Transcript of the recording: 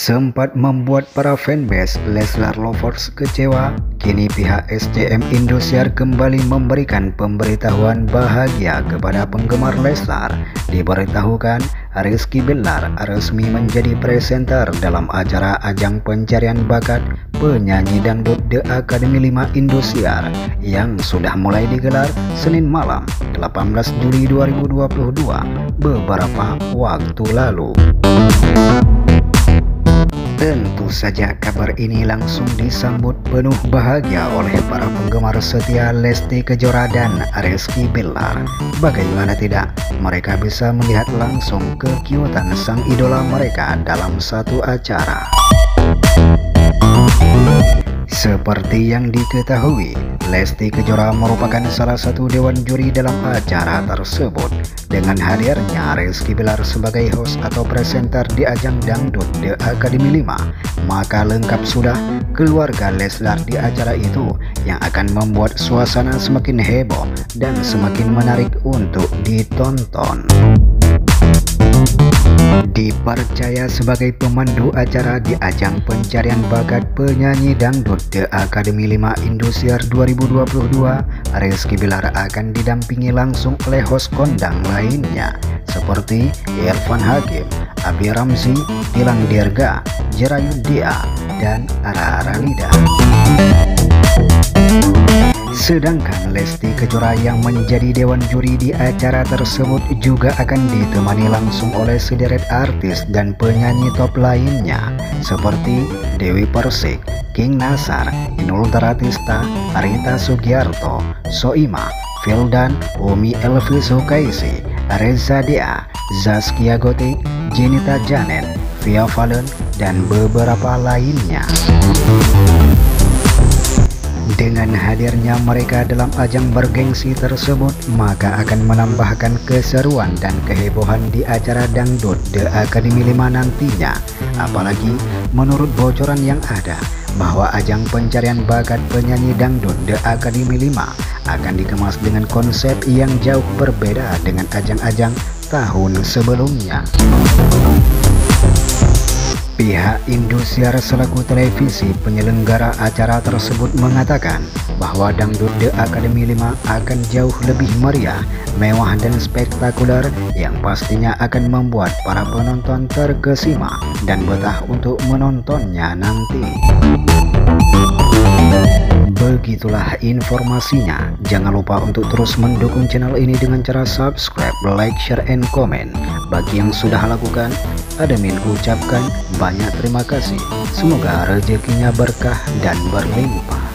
sempat membuat para fanbase Leslar Lovers kecewa. Kini pihak SCM Indosiar kembali memberikan pemberitahuan bahagia kepada penggemar Leslar. Diberitahukan Rizky Bilar resmi menjadi presenter dalam acara ajang pencarian bakat penyanyi dangdut The Academy 5 Indosiar yang sudah mulai digelar Senin malam 18 Juli 2022 beberapa waktu lalu. Tentu saja kabar ini langsung disambut penuh bahagia oleh para penggemar setia Lesti Kejora dan Rizky Bilar. Bagaimana tidak, mereka bisa melihat langsung kekiutan sang idola mereka dalam satu acara. Seperti yang diketahui, Lesti Kejora merupakan salah satu dewan juri dalam acara tersebut. Dengan hadirnya Rizky Bilar sebagai host atau presenter di ajang dangdut The Academy 5, maka lengkap sudah keluarga Leslar di acara itu yang akan membuat suasana semakin heboh dan semakin menarik untuk ditonton. Dipercaya sebagai pemandu acara di ajang pencarian bakat penyanyi dangdut The Academy 5 Indosiar 2022, Rizky Bilar akan didampingi langsung oleh host kondang lainnya seperti Irfan Hakim, Abi Ramzi, Gilang Dirga, Jerayun Dia, dan Rara Lida. Sedangkan Lesti Kejora yang menjadi dewan juri di acara tersebut juga akan ditemani langsung oleh sederet artis dan penyanyi top lainnya seperti Dewi Persik, King Nasar, Inul Daratista, Rita Sugiarto, Soimah, Vildan, Umi Elvis Hukaisi, Reza Dea, Zaskia Gotik, Jenita Janet, Via Valen, dan beberapa lainnya. Dengan hadirnya mereka dalam ajang bergengsi tersebut, maka akan menambahkan keseruan dan kehebohan di acara dangdut The Academy 5 nantinya. Apalagi menurut bocoran yang ada, bahwa ajang pencarian bakat penyanyi dangdut The Academy 5 akan dikemas dengan konsep yang jauh berbeda dengan ajang-ajang tahun sebelumnya. Pihak Indosiar selaku televisi penyelenggara acara tersebut mengatakan bahwa dangdut The Academy 5 akan jauh lebih meriah, mewah dan spektakuler yang pastinya akan membuat para penonton terkesima dan betah untuk menontonnya nanti. Begitulah informasinya. Jangan lupa untuk terus mendukung channel ini dengan cara subscribe, like, share, and comment. Bagi yang sudah lakukan, admin ucapkan banyak terima kasih. Semoga rezekinya berkah dan berlimpah.